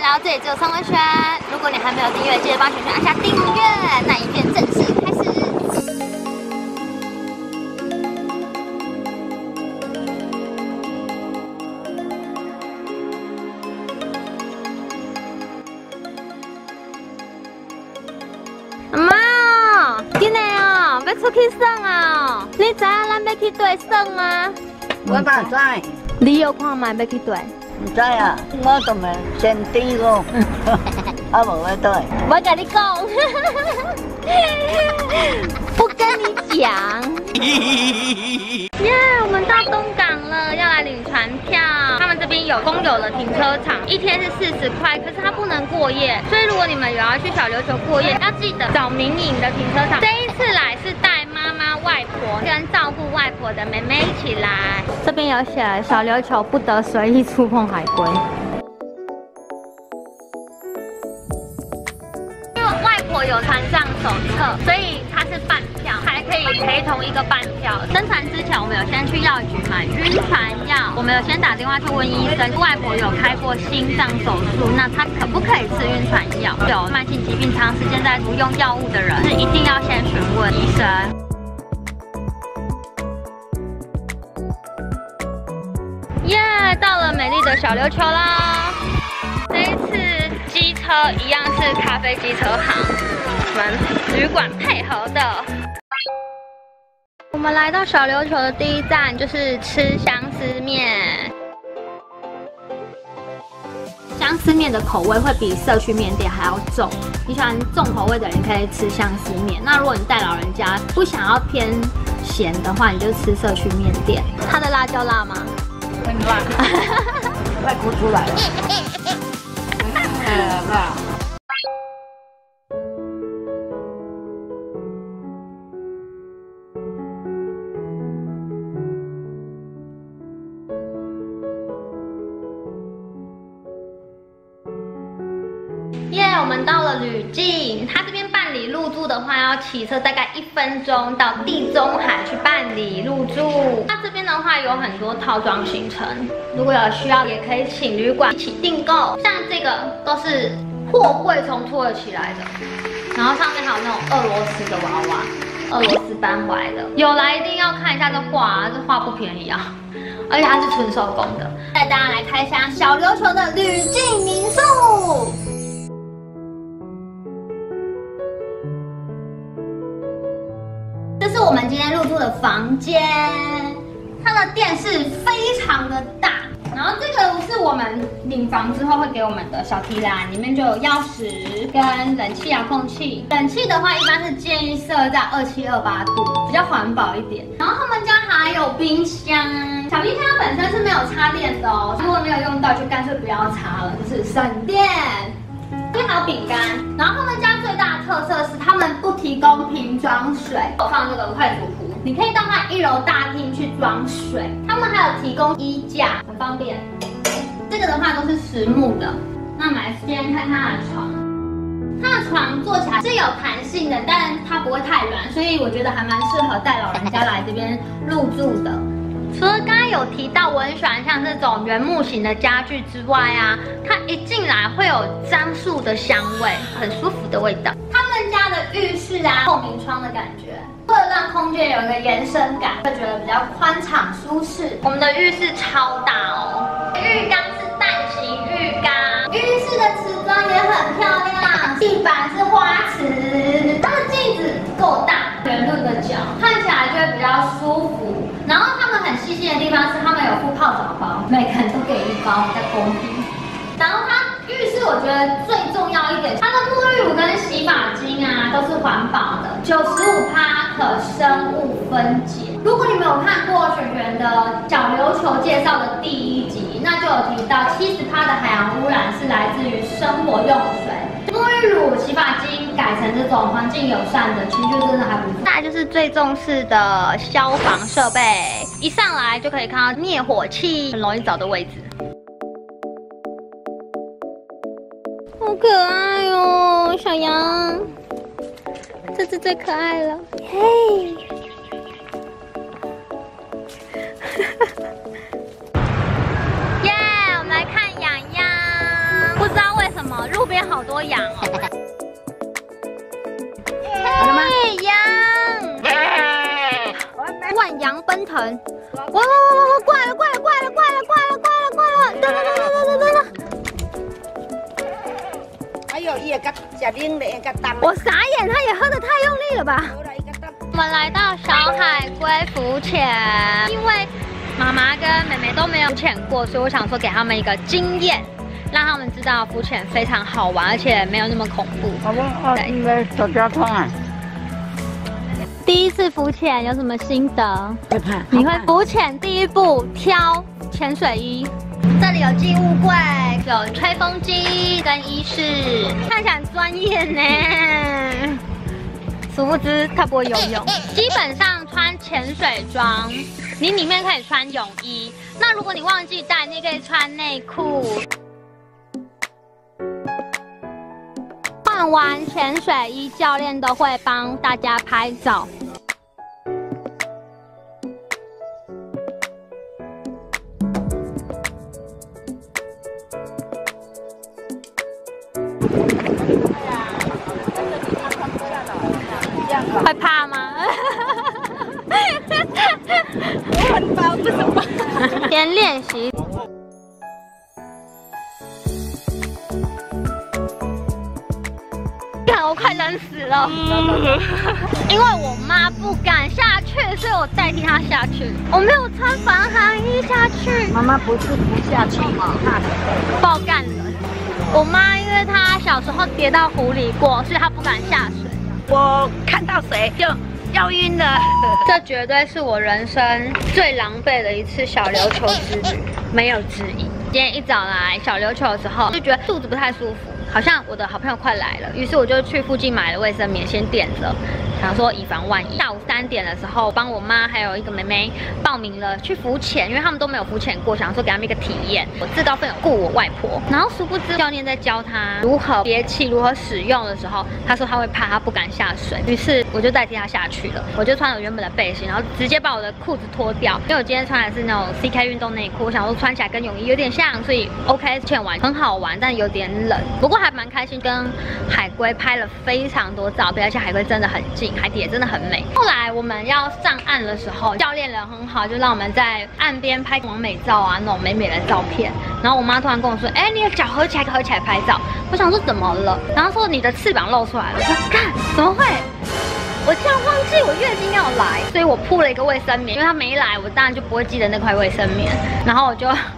到这里只有3温泉。如果你还没有订阅，记得帮璇璇按下订阅。那影片正式开始。妈，今日哦，要出去耍啊！你知影咱要去佗耍吗？ 我哪知？ 你有看嘛？要去佗？ 唔知啊，我都没先知过，啊无要对。 我跟你讲，不跟你讲。耶，我们到东港了，要来领船票。他们这边有公有的停车场，一天是40块，可是它不能过夜，所以如果你们有要去小琉球过夜，要记得找民营的停车场。这一次来是带妈妈、外婆跟照顾外婆的妹妹一起来。这边有写了，小琉球不得随意触碰海龟。 我有船上手册，所以它是半票，还可以陪同一个半票。登船之前，我们有先去药局买晕船药，我们有先打电话去问医生，外婆有开过心脏手术，那她可不可以吃晕船药？有慢性疾病长时间在服用药物的人，是一定要先询问医生。耶，到了美丽的小琉球啦！这一次。 机车一样是咖啡机车行，我们旅馆配合的。我们来到小琉球的第一站就是吃相思面。相思面的口味会比社区面店还要重，你喜欢重口味的人可以吃相思面。那如果你带老人家不想要偏咸的话，你就吃社区面店。它的辣椒辣吗？ 很辣，快哭出来了。 辣。 耶，我们到了旅境，它这边办理入住的话，要骑车大概1分钟到地中海去办理入住。那这边的话有很多套装行程，如果有需要，也可以请旅馆一起订购。像这个都是货柜从土耳其来的，然后上面还有那种俄罗斯的娃娃，俄罗斯搬回来的。有来一定要看一下这画，这画不便宜啊，而且它是纯手工的。带大家来看一下小琉球的旅境民宿。 这是我们今天入住的房间，它的电视非常的大。然后这个是我们领房之后会给我们的小提篮，里面就有钥匙跟冷气遥控器。冷气的话，一般是建议设在27、28度，比较环保一点。然后他们家还有冰箱，小冰箱本身是没有插电的哦，如果没有用到就干脆不要插了，就是省电。 这边还有饼干，然后他们家最大的特色是他们不提供瓶装水，我放这个快煮壶，你可以到它1楼大厅去装水。他们还有提供衣架，很方便。这个的话都是实木的。那我们来先看它的床，它的床坐起来是有弹性的，但它不会太软，所以我觉得还蛮适合带老人家来这边入住的。 除了刚刚有提到我很喜欢像这种原木型的家具之外啊，它一进来会有樟树的香味，很舒服的味道。他们家的浴室啊，透明窗的感觉，为了让空间有一个延伸感，会觉得比较宽敞舒适。我们的浴室超大哦，浴缸是蛋形浴缸，浴室的瓷砖也很漂亮，地板是花瓷，它的镜子够大，圆润的角，看起来就会比较舒服。 然后他们很细心的地方是，他们有附泡澡包，每个人都给1包，比较公平。然后它浴室我觉得最重要一点，它的沐浴乳跟洗发精啊都是环保的，95%可生物分解。如果你们有看过璇璇的小琉球介绍的第1集，那就有提到70%的海洋污染是来自于生活用水。 沐浴乳、洗发精改成这种环境友善的，其实就真的还不错。再来就是最重视的消防设备，一上来就可以看到灭火器，很容易找的位置。好可爱哦，小羊，这只最可爱了，嘿。耶，我们来看痒痒，不知道为什么。 好多羊哦。嘿，羊！万羊奔腾！哇！过来了！ 哎呦，伊会甲食冷的，会甲冻。 我傻眼，他也喝得太用力了吧？我们来到小海龟浮潜，因为妈妈跟妹妹都没有浮潜过，所以我想说给他们一个经验，让他们知道浮潜非常好玩，而且没有那么恐怖。 应该手交通啊。 第一次浮潜有什么心得？ 会怕。 你会浮潜第一步挑潜水衣。这里有寄物柜，有吹风机跟衣饰，看起来很专业呢。殊不知他不会游泳。基本上穿潜水装，你里面可以穿泳衣。那如果你忘记带，你可以穿内裤。换完潜水衣，教练都会帮大家拍照。会怕吗？我很怕，不怎么。先练习。看，我快冷死了。因为我妈不敢下去，所以我代替她下去。我没有穿防寒衣下去。 妈妈不是不下去，怕爆干人。我妈因为她小时候跌到湖里过，所以她不敢下水。 我看到水就要晕了。 这绝对是我人生最狼狈的一次小琉球之旅，没有之一。今天一早来小琉球的时候，就觉得肚子不太舒服，好像我的好朋友快来了，于是我就去附近买了卫生棉先垫着，想说以防万一。下午3点的时候，帮我妈还有一个妹妹报名了去浮潜，因为他们都没有浮潜过，想说给他们一个体验。我自告奋勇雇我外婆，然后殊不知教练在教她如何憋气、如何使用的时候，她说她会怕，她不敢下水，于是我就代替她下去了。我就穿了原本的背心，然后直接把我的裤子脱掉，因为我今天穿的是那种 CK 运动内裤，我想说穿起来跟泳衣有点像，所以 OK 潜完很好玩，但有点冷，不过还蛮开心，跟海龟拍了非常多照片，而且海龟真的很近，海底也真的很美。后来我们要上岸的时候，教练人很好，就让我们在岸边拍完美照啊，那种美美的照片。然后我妈突然跟我说：“哎，你的脚合起来拍照。”我想说怎么了？然后说你的翅膀露出来了。我说干，怎么会？我竟然忘记我月经要来，所以我铺了一个卫生棉，因为他没来，我当然就不会记得那块卫生棉。然后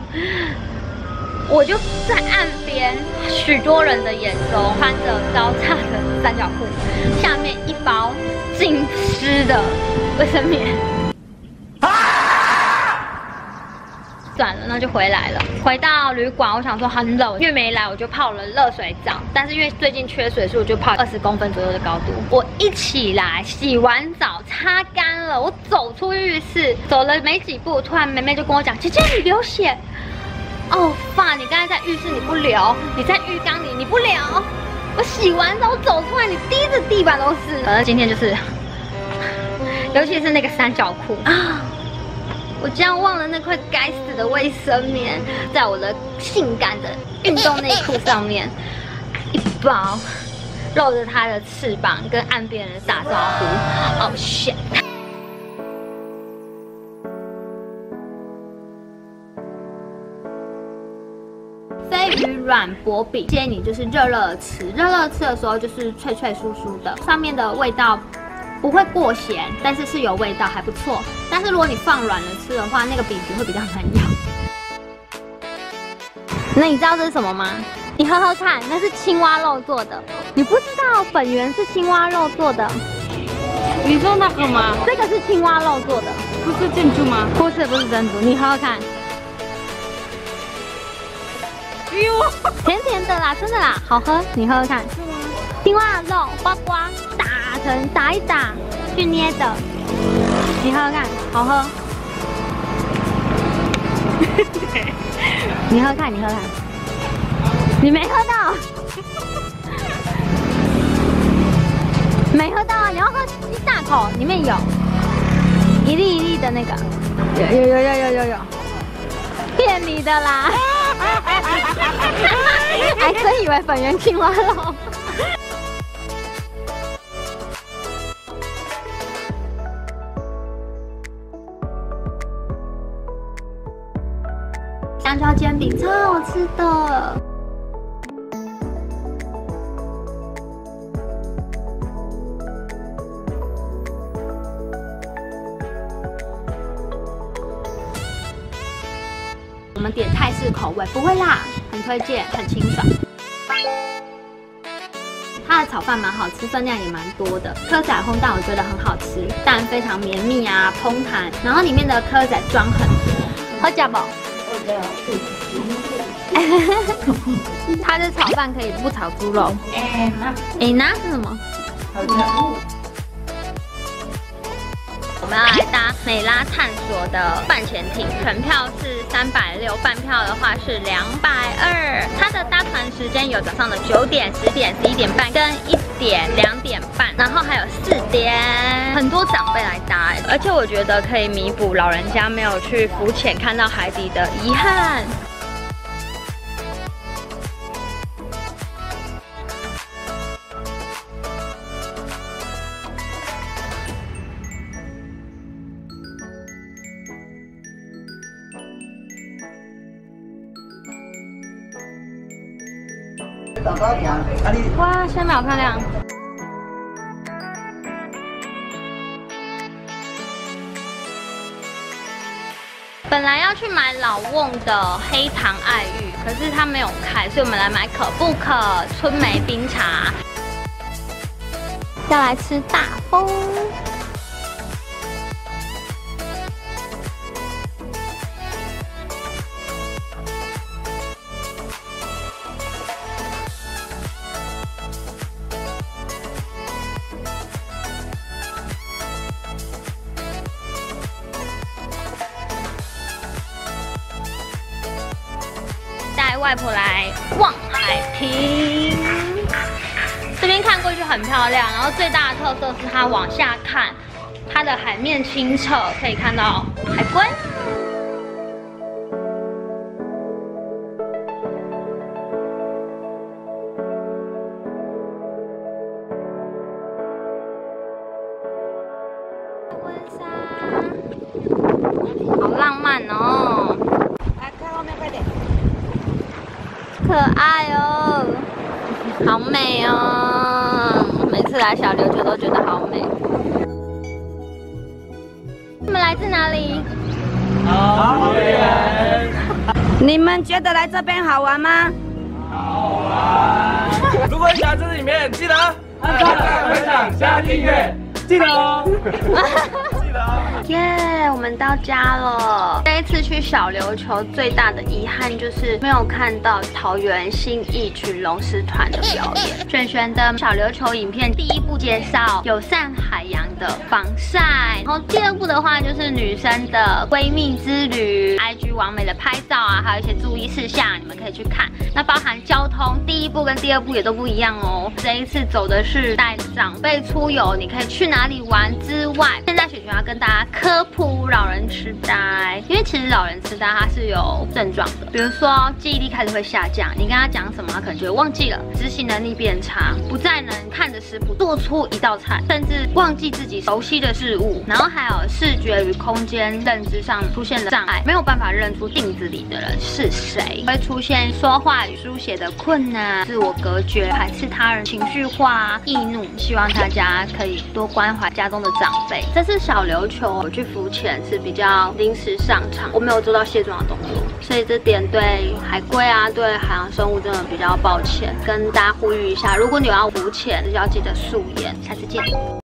我就在岸边，许多人的眼中穿着高叉的三角裤，下面一包浸湿的卫生棉。算了，那就回来了。回到旅馆，我想说很冷，因为没来，我就泡了热水澡。但是因为最近缺水，所以我就泡20公分左右的高度。我一起来，洗完澡，擦干了，我走出浴室，走了没几步，突然妹妹就跟我讲：“姐姐，你流血。”哦，爸，你刚才在浴室你不流，你在浴缸里你不流。我洗完澡走出来，你滴着地板都是。反正今天就是，尤其是那个三角裤啊。我竟然忘了那块该死的卫生棉，在我的性感的运动内裤上面，一包露着它的翅膀，跟岸边人打招呼。Oh shit！ 飞鱼软薄饼，建议你就是热热吃，热热吃的时候就是脆脆酥酥的，上面的味道不会过咸，但是是有味道，还不错。但是如果你放软了吃的话，那个饼皮会比较难咬。那你知道这是什么吗？你喝喝看，那是青蛙肉做的。你不知道粉圆是青蛙肉做的？ 你说那个吗？ 这个是青蛙肉做的， 不是珍珠吗？ 不是珍珠，你喝喝看。 哎呦， 甜甜的啦，真的啦，好喝，你喝喝看。是吗？青蛙肉呱呱打一打去捏的，你喝喝看，好喝。你喝看，你没喝到，没喝到啊！你要喝一大口，里面有一粒一粒的那个，有，骗你的啦！ 还真以为粉圆青蛙肉。香蕉煎饼超好吃的。我们点泰式口味，不会辣，很推荐，很清爽。它的炒饭蛮好吃，分量也蛮多的。蚵仔烘蛋我觉得很好吃，蛋非常绵密啊，蓬弹，然后里面的蚵仔装很多。好吃不？它的炒饭可以不炒猪肉。那是什么？我们要来搭美拉探索的半潜艇，全票是360，半票的话是220。它的搭船时间有早上的9点、10点、11点半跟1点、2点半，然后还有4点，很多长辈来搭，而且我觉得可以弥补老人家没有去浮潜看到海底的遗憾。哇，下面好漂亮！本来要去买老瓮的黑糖爱玉，可是它没有开，所以我们来买可不可春梅冰茶。要来吃大风。带外婆来望海亭，这边看过去很漂亮，然后最大的特色是它往下看，它的海面清澈，可以看到海龟。温莎，好浪漫哦！ 看后面快点。 可爱哦，好美哦！每次来小琉球都觉得好美。你们来自哪里？ 桃园。 你们觉得来这边好玩吗？ 好玩。如果你喜欢这支影片，记得按赞、分享、加订阅，记得哦。记得哦。 耶，我们到家了。这一次去小琉球最大的遗憾就是没有看到桃园信义群龙狮团的表演。璇璇的小琉球影片第一部介绍友善海洋的防晒，然后第二部的话就是女生的闺蜜之旅 ，IG 完美的拍照啊，还有一些注意事项，你们可以去看。那包含交通，第一部跟第二部也都不一样哦。这一次走的是带长辈出游，你可以去哪里玩之外，现在璇璇要跟大家科普老人痴呆，因为其实老人痴呆它是有症状的，比如说记忆力开始会下降，你跟他讲什么，他可能就会忘记了；执行能力变差，不再能看着食谱做出一道菜，甚至忘记自己熟悉的事物。然后还有视觉与空间认知上出现了障碍，没有办法认出镜子里的人是谁，会出现说话与书写的困难、自我隔绝、排斥他人、情绪化、易怒。希望大家可以多关怀家中的长辈。这次小琉球我去浮潜是比较临时上场，我没有做到卸妆的动作，所以这点对海龟啊、对海洋生物真的比较抱歉，跟大家呼吁一下，如果你要浮潜，就要记得素颜。下次见。